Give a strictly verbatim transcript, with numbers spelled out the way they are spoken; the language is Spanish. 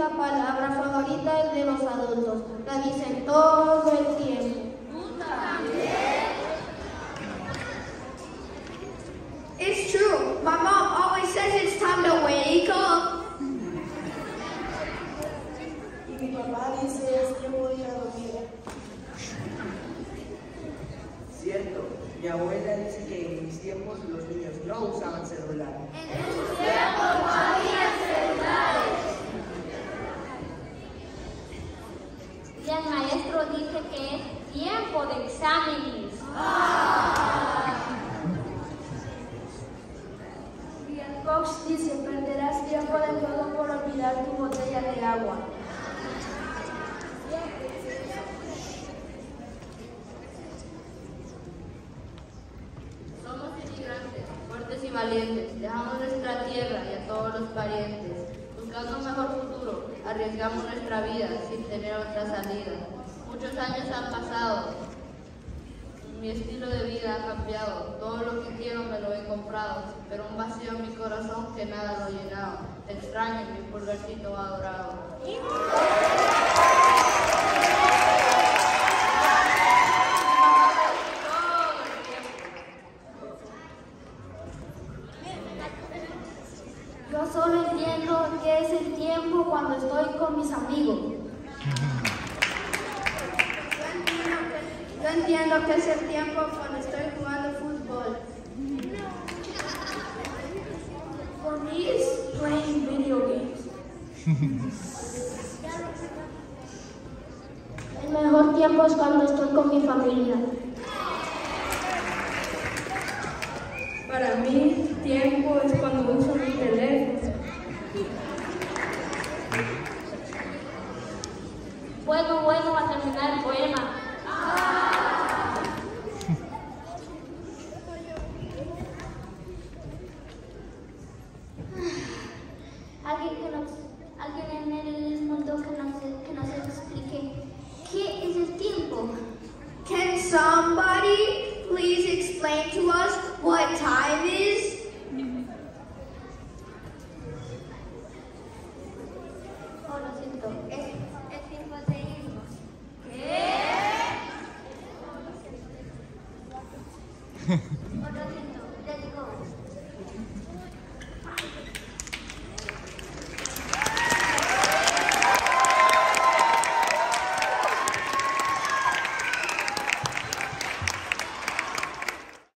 la palabra favorita es de los adultos. La dicen todo el tiempo. ¿Tú también? It's true. My mom always says it's time to wake up. Y mi papá dice es tiempo de ir a dormir. Cierto, mi abuela dice que en mis tiempos los niños no usaban celular. En tus tiempos no había celulares. Y el maestro dice que es tiempo de exámenes. Y el coach dice, perderás tiempo de todo por olvidar tu botella de agua. Somos inmigrantes, fuertes y valientes. Dejamos nuestra tierra y a todos los parientes. Buscando un mejor futuro, arriesgamos nuestra vida sin tener otra salida. Muchos años han pasado, mi estilo de vida ha cambiado. Todo lo que quiero me lo he comprado, pero un vacío en mi corazón que nada lo ha llenado. Te extraño, mi pulgarcito adorado. Yo solo entiendo qué es el tiempo cuando estoy con mis amigos. Yo entiendo que es el tiempo cuando estoy jugando fútbol. For me, it's playing video games. El mejor tiempo es cuando estoy con mi familia. Para mí, tiempo es cuando uso mi teléfono. Bueno, bueno, a terminar el poema. Alguien que nos, alguien en el mundo que nos, que nos explique qué es el tiempo. Can somebody please explain to us what time is? Oh, lo siento, es, es tiempo de irnos. Oh, lo siento, let's go.